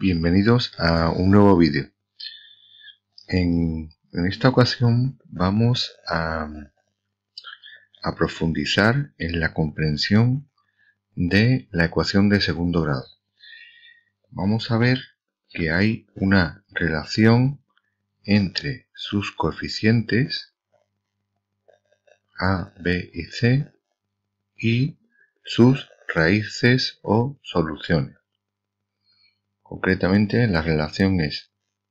Bienvenidos a un nuevo vídeo. En esta ocasión vamos a profundizar en la comprensión de la ecuación de segundo grado. Vamos a ver que hay una relación entre sus coeficientes A, B y C y sus raíces o soluciones. Concretamente, la relación es: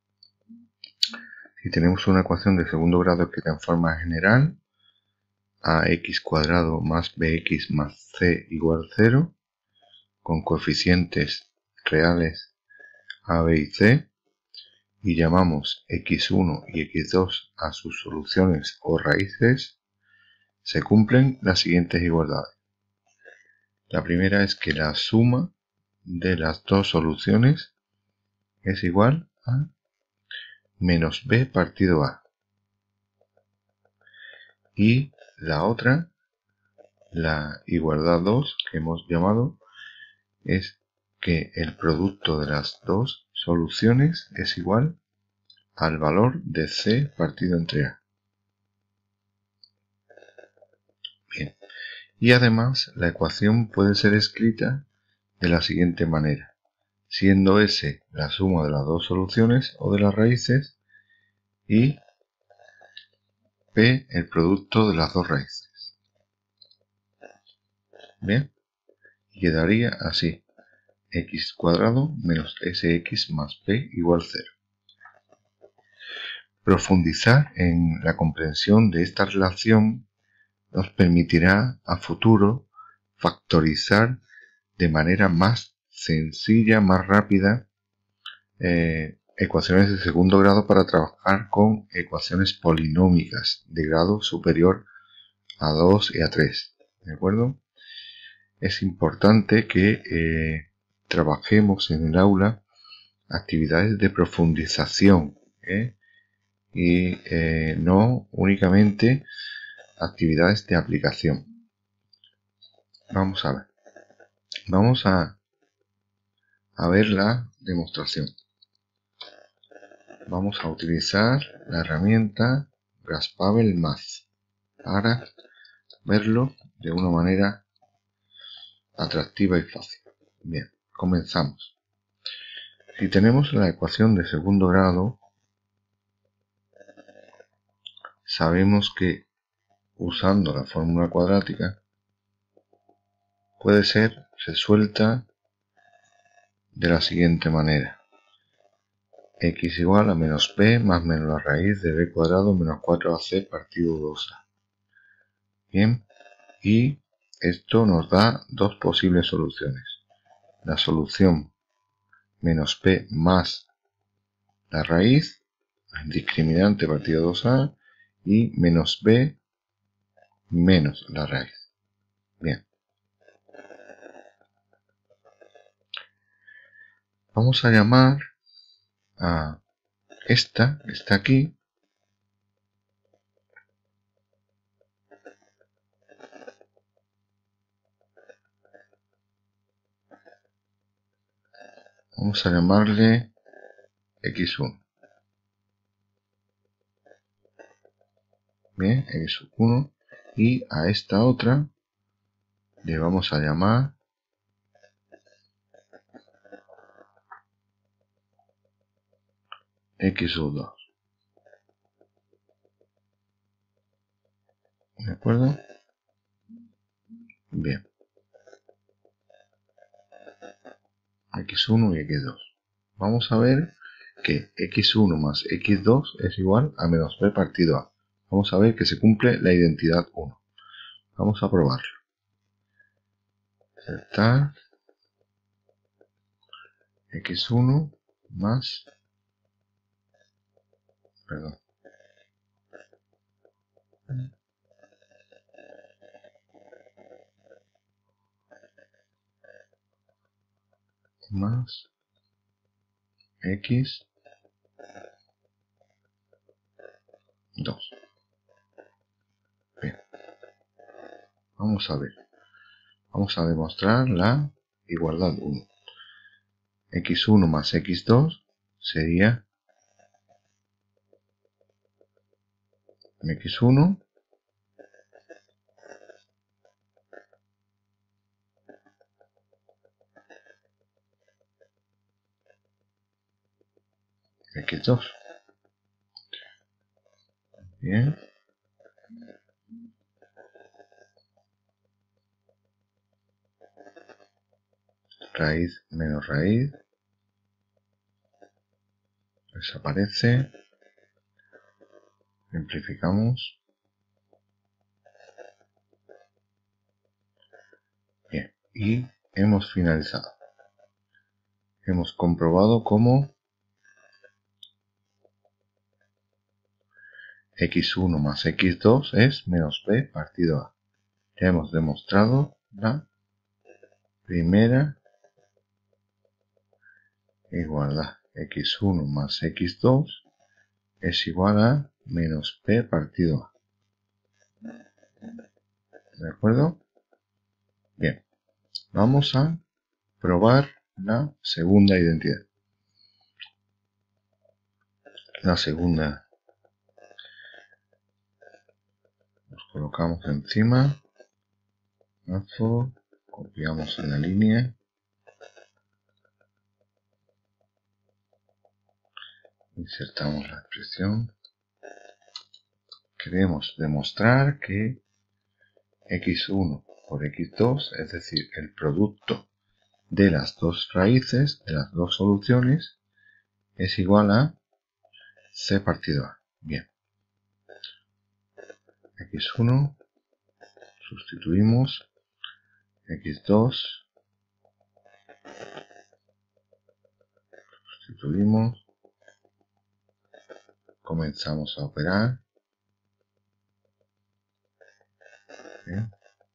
si tenemos una ecuación de segundo grado escrita en forma general, ax cuadrado más bx más c igual 0, con coeficientes reales a, b y c, y llamamos x1 y x2 a sus soluciones o raíces, se cumplen las siguientes igualdades. La primera es que la suma de las dos soluciones es igual a menos b partido a. Y la otra, la igualdad 2 que hemos llamado, es que el producto de las dos soluciones es igual al valor de c partido entre a. Bien. Y además la ecuación puede ser escrita de la siguiente manera, siendo S la suma de las dos soluciones o de las raíces y P el producto de las dos raíces. Bien, y quedaría así: x cuadrado menos sx más p igual 0. Profundizar en la comprensión de esta relación nos permitirá a futuro factorizar de manera más sencilla, más rápida, ecuaciones de segundo grado para trabajar con ecuaciones polinómicas de grado superior a 2 y a 3. ¿De acuerdo? Es importante que trabajemos en el aula actividades de profundización y no únicamente actividades de aplicación. Vamos a ver. Vamos a ver la demostración. Vamos a utilizar la herramienta Graphable Math para verlo de una manera atractiva y fácil. Bien, comenzamos. Si tenemos la ecuación de segundo grado, sabemos que usando la fórmula cuadrática puede ser resuelta de la siguiente manera: x igual a menos b más menos la raíz de b cuadrado menos 4ac partido 2a. Bien, y esto nos da dos posibles soluciones: la solución menos p más la raíz, discriminante partido 2a, y menos b menos la raíz. Bien, vamos a llamar a esta que está aquí vamos a llamarle x1. Bien, x1, y a esta otra le vamos a llamar x2. ¿De acuerdo? Bien, x1 y x2. Vamos a ver que x1 más x2 es igual a menos b partido a. Vamos a ver que se cumple la identidad 1. Vamos a probarlo. Insertar x1 más, perdón, más x2. Bien, vamos a ver. Vamos a demostrar la igualdad 1. x1 más x2 sería x1 x2. Bien. Raíz menos raíz. Desaparece. Simplificamos. Bien. Y hemos finalizado. Hemos comprobado cómo x1 más x2 es menos b partido a. Ya hemos demostrado la primera igualdad. x1 más x2 es igual a menos b partido a. ¿De acuerdo? Bien. Vamos a probar la segunda identidad. La segunda nos colocamos encima, copiamos en la línea, insertamos la expresión. Queremos demostrar que x1 por x2, es decir, el producto de las dos raíces, de las dos soluciones, es igual a c partido a. Bien. x1, sustituimos, x2, sustituimos, comenzamos a operar. Bien.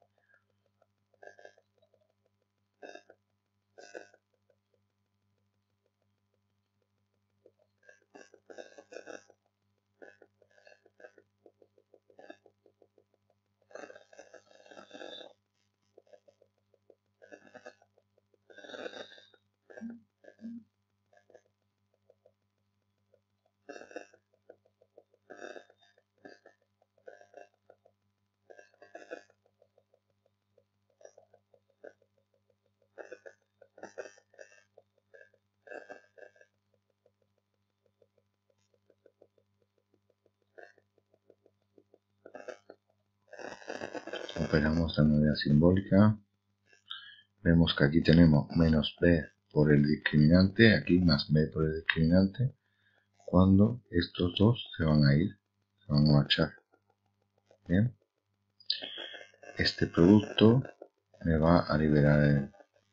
Operamos de manera simbólica. Vemos que aquí tenemos menos b por el discriminante, aquí más b por el discriminante, cuando estos dos se van a ir, se van a marchar. Bien. Este producto me va a liberar el...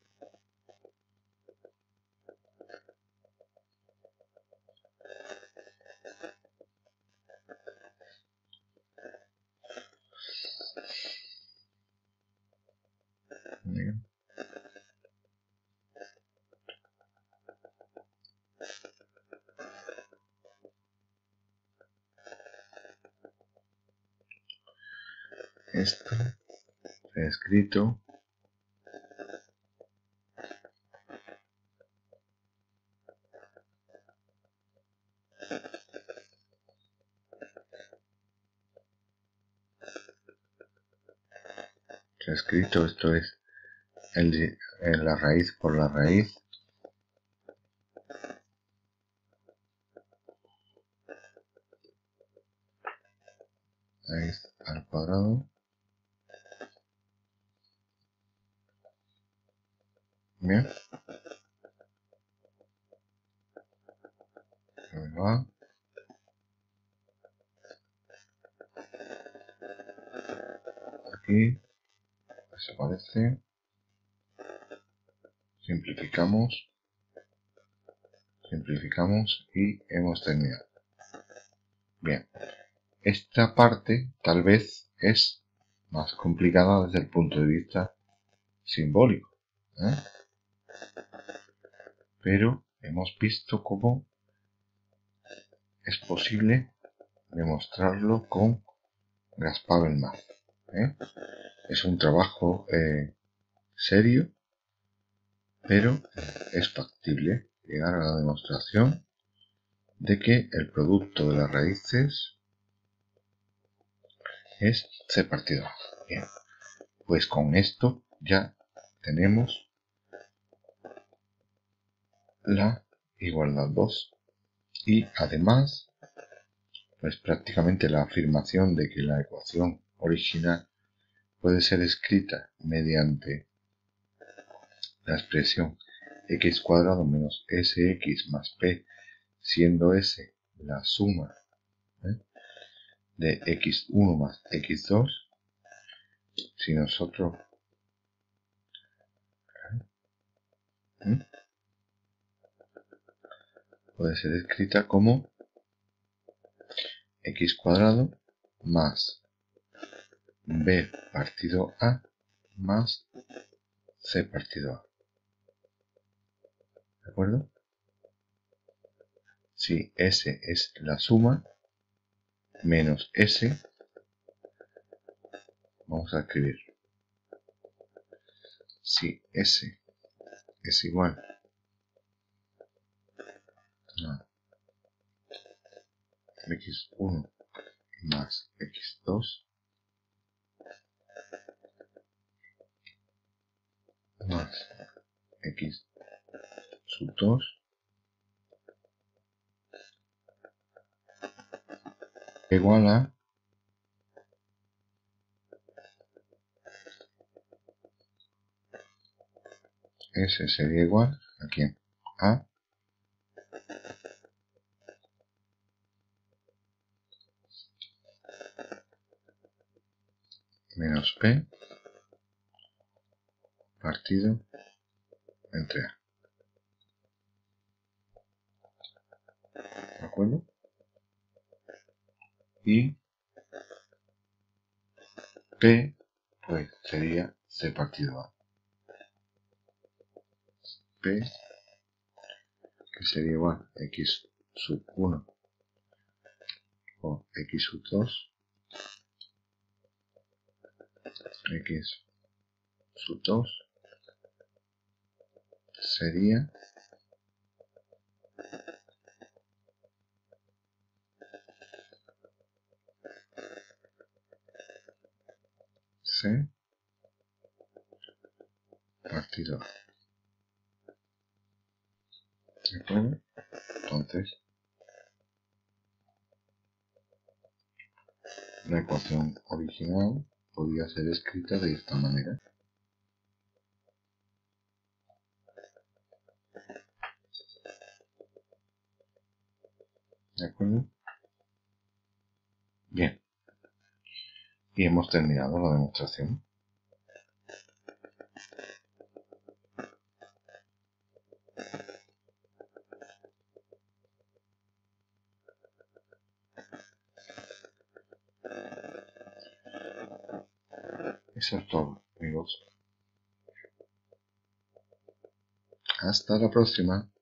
Bien. Esto se ha escrito esto es la raíz por la raíz, raíz al cuadrado. Bien. Ahí va. Aquí desaparece. Simplificamos. Simplificamos y hemos terminado. Bien. Esta parte tal vez es más complicada desde el punto de vista simbólico, ¿eh? Pero hemos visto cómo es posible demostrarlo con Graspable Math, ¿eh? Es un trabajo serio, pero es factible llegar a la demostración de que el producto de las raíces es c partido a. Bien, pues con esto ya tenemos la igualdad 2 y además pues prácticamente la afirmación de que la ecuación original puede ser escrita mediante la expresión x cuadrado menos sx más p, siendo s la suma de x1 más x2. Si nosotros puede ser escrita como x cuadrado más b partido a más c partido a. ¿De acuerdo? Si s es la suma menos s, vamos a escribir si s es igual a x1 más x2 más x sub 2 igual a S sería igual a quién? A menos P partido entre A. ¿De acuerdo? Y P pues sería C partido A. P que sería igual a X sub 1 o X sub 2 X sub 2 sería C partido A. ¿De acuerdo? Entonces, la ecuación original podría ser escrita de esta manera. ¿De acuerdo? Bien. Y hemos terminado la demostración. Eso es todo, amigos. Hasta la próxima.